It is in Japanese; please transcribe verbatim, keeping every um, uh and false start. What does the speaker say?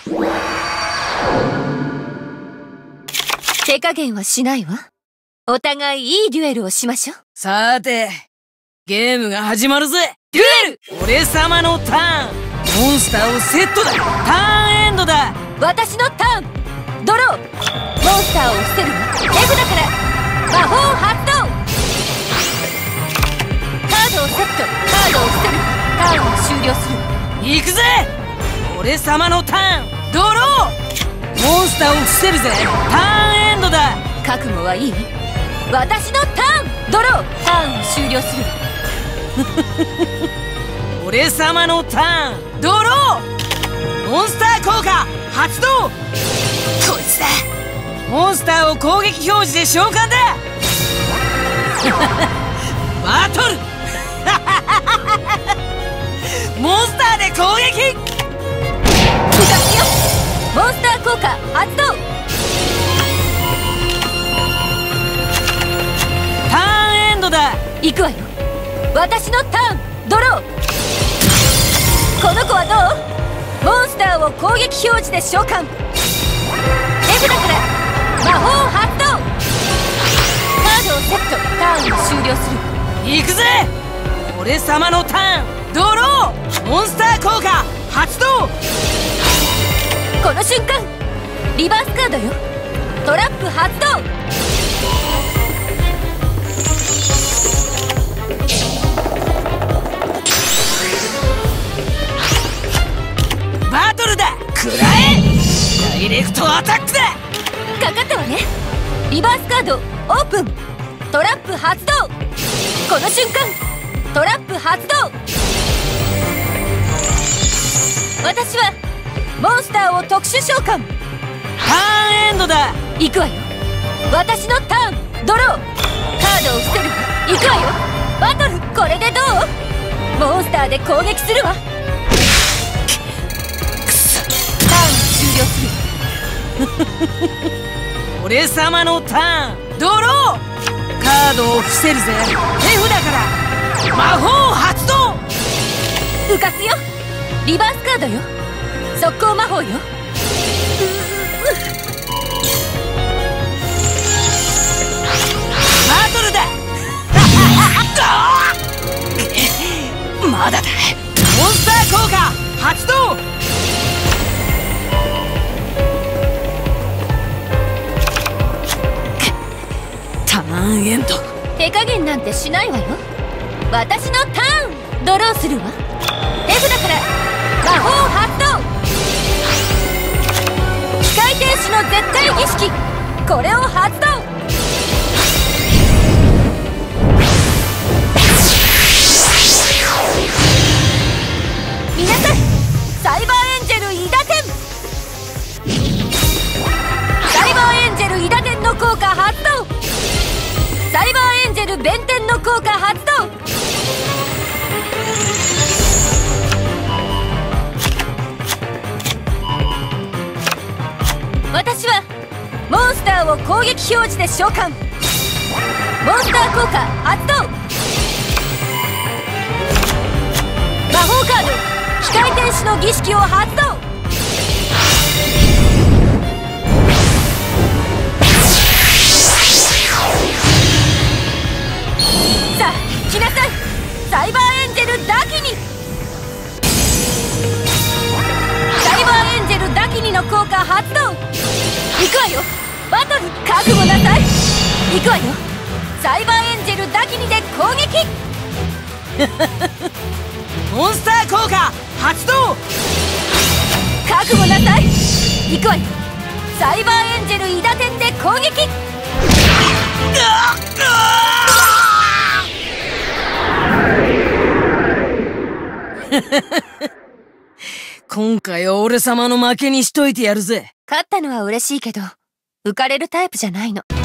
手加減はしないわ。お互いいいデュエルをしましょう。 さて、ゲームが始まるぜ。デュエル！俺様のターン。モンスターをセットだ。ターンエンドだ。 私のターン。ドロー。モンスターを伏せるわ。手札から魔法発動。カードをセット。カードを伏せる。ターンを終了する。 行くぜ。俺様のターン。ドロー。モンスターを伏せるぜ。ターンエンドだ。 覚悟はいい？私のターン。ドロー。ターンを終了する。 俺様のターン。ドロー。モンスター効果発動。こいつだ。モンスターを攻撃表示で召喚だ。バトル。モンスターで攻撃。 復活よ。モンスター効果発動。 ターンエンドだ。 行くわよ。私のターン。ドロー。この子はどう？モンスターを攻撃表示で召喚。手札から魔法発動。カードをセット。ターンを終了する。 行くぜ。俺様のターン。ドロー。モンスター効果発動。 この瞬間リバースカードよ。トラップ発動。 バトルだ。食らえ。ダイレクトアタックだ。 かかったわね。リバースカードオープン。トラップ発動。この瞬間トラップ発動。私はモンスターを特殊召喚。 ターンエンドだ。 行くわよ。私のターン。ドロー。カードを伏せる。行くわよ。バトル。これでどう？モンスターで攻撃するわ。ターン終了する。 俺様のターン。ドロー。カードを伏せるぜ。手札から魔法発動。 浮かすよ。リバースカードよ。速攻魔法よ。 バトルだ。まだだ。モンスター効果発動。ターンエンド。 手加減なんてしないわよ。私のターン。ドローするわ。手札から魔法発動。機械停止の絶対儀式。これを発動。皆さんサイバーエンジェルイダテン。サイバーエンジェルイダテンの効果発動。サイバーエンジェル弁天の効果発動。私はモンスターを攻撃表示で召喚。モンスター効果発動。魔法カード機械停止の儀式を発動。さあ来なさい。サイバーエンジェルダキニ。サイバーエンジェルダキニの効果発動。行くわよ。バトル覚悟なさい。行くわよ。サイバーエンジェルダキニで攻撃。 モンスター効果発動。 覚悟なさい。行くわよ。サイバーエンジェルイダテンで攻撃。 今回は俺様の負けにしといてやるぜ。 勝ったのは嬉しいけど浮かれるタイプじゃないの。